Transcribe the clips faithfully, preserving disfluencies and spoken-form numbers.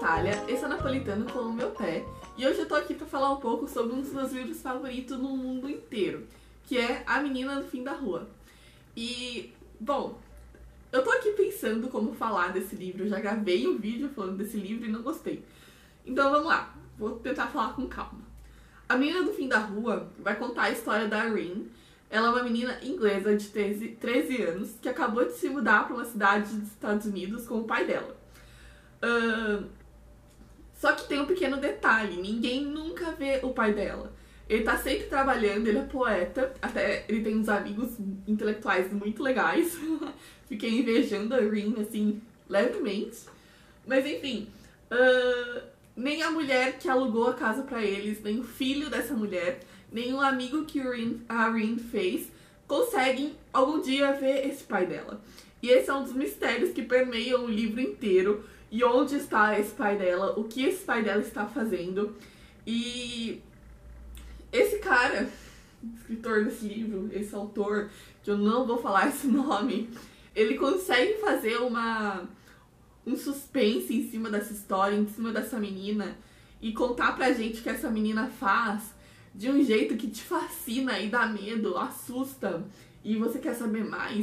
Natália, esse é o Napolitano com o meu pé, e hoje eu tô aqui pra falar um pouco sobre um dos meus livros favoritos no mundo inteiro, que é A Menina do Fim da Rua. E, bom, eu tô aqui pensando como falar desse livro, eu já gravei um vídeo falando desse livro e não gostei. Então vamos lá, vou tentar falar com calma. A Menina do Fim da Rua vai contar a história da Rin. Ela é uma menina inglesa de treze anos que acabou de se mudar para uma cidade dos Estados Unidos com o pai dela. Uh, só que tem um pequeno detalhe, ninguém nunca vê o pai dela. Ele tá sempre trabalhando, ele é poeta, até ele tem uns amigos intelectuais muito legais. Fiquei invejando a Rin, assim, levemente. Mas enfim, uh, nem a mulher que alugou a casa pra eles, nem o filho dessa mulher, nem o amigo que a Rin fez conseguem algum dia ver esse pai dela. E esse é um dos mistérios que permeiam o livro inteiro. E onde está esse pai dela, o que esse pai dela está fazendo. E esse cara, escritor desse livro, esse autor, que eu não vou falar esse nome, ele consegue fazer uma, um suspense em cima dessa história, em cima dessa menina, e contar pra gente o que essa menina faz de um jeito que te fascina e dá medo, assusta, e você quer saber mais.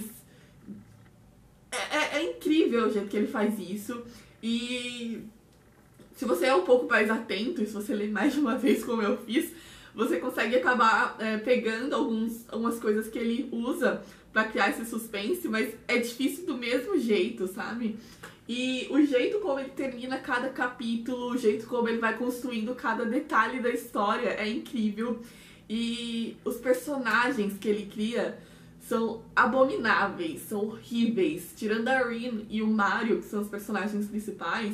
É, é, é incrível o jeito que ele faz isso. E se você é um pouco mais atento, e se você lê mais de uma vez como eu fiz, você consegue acabar é, pegando alguns, algumas coisas que ele usa pra criar esse suspense, mas é difícil do mesmo jeito, sabe? E o jeito como ele termina cada capítulo, o jeito como ele vai construindo cada detalhe da história é incrível. E os personagens que ele cria são abomináveis, são horríveis. Tirando a Rin e o Mario, que são os personagens principais,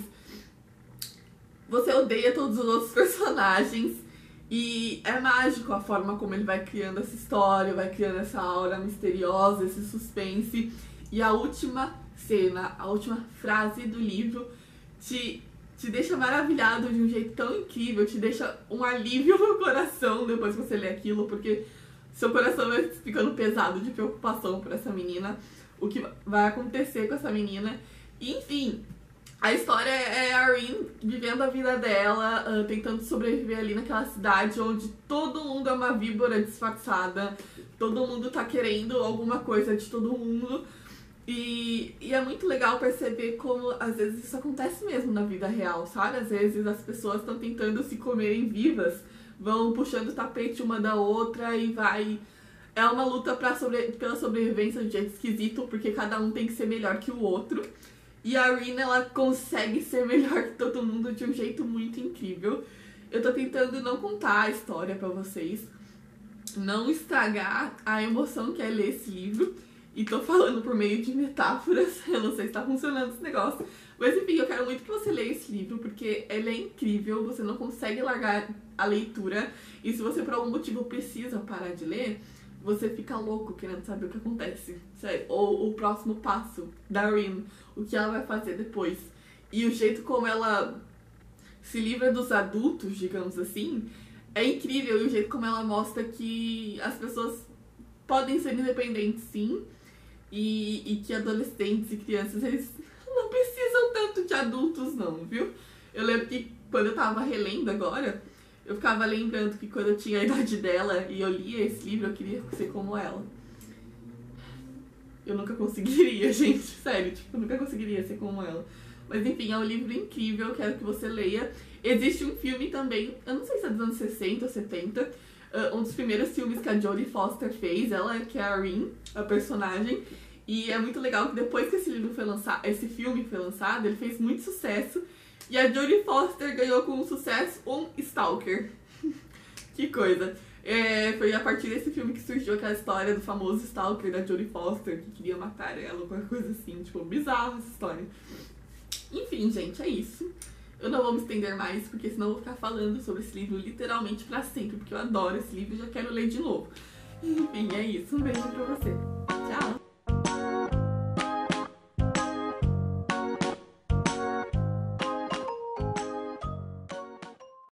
você odeia todos os outros personagens. E é mágico a forma como ele vai criando essa história, vai criando essa aura misteriosa, esse suspense. E a última cena, a última frase do livro te, te deixa maravilhado de um jeito tão incrível, te deixa um alívio no coração depois que você lê aquilo, porque seu coração vai ficando pesado de preocupação por essa menina, o que vai acontecer com essa menina. E, enfim, a história é a Rin vivendo a vida dela, uh, tentando sobreviver ali naquela cidade onde todo mundo é uma víbora disfarçada, todo mundo tá querendo alguma coisa de todo mundo. E, e é muito legal perceber como às vezes isso acontece mesmo na vida real, sabe? Às vezes as pessoas estão tentando se comerem vivas, vão puxando o tapete uma da outra e vai... É uma luta pra sobre... pela sobrevivência de um jeito esquisito, porque cada um tem que ser melhor que o outro. E a Rin, ela consegue ser melhor que todo mundo de um jeito muito incrível. Eu tô tentando não contar a história pra vocês, não estragar a emoção que é ler esse livro. E tô falando por meio de metáforas, eu não sei se tá funcionando esse negócio. Mas enfim, eu quero muito que você leia esse livro, porque ele é incrível, você não consegue largar a leitura. E se você por algum motivo precisa parar de ler, você fica louco querendo saber o que acontece, sério. Ou o próximo passo da Rin, o que ela vai fazer depois. E o jeito como ela se livra dos adultos, digamos assim, é incrível. E o jeito como ela mostra que as pessoas podem ser independentes, sim. E, e que adolescentes e crianças, eles não precisam tanto de adultos não, viu? Eu lembro que quando eu tava relendo agora, eu ficava lembrando que quando eu tinha a idade dela e eu lia esse livro, eu queria ser como ela. Eu nunca conseguiria, gente, sério, tipo, eu nunca conseguiria ser como ela. Mas enfim, é um livro incrível, eu quero que você leia. Existe um filme também, eu não sei se é dos anos sessenta ou setenta, Uh, um dos primeiros filmes que a Jodie Foster fez, ela que é a Rin, a personagem. E é muito legal que depois que esse livro foi lançado, esse filme foi lançado, ele fez muito sucesso. E a Jodie Foster ganhou com sucesso um Stalker. Que coisa. É, foi a partir desse filme que surgiu aquela história do famoso Stalker da Jodie Foster, que queria matar ela, alguma coisa assim, tipo, bizarra essa história. Enfim, gente, é isso. Eu não vou me estender mais, porque senão eu vou ficar falando sobre esse livro literalmente pra sempre, porque eu adoro esse livro e já quero ler de novo. Enfim, é isso. Um beijo pra você.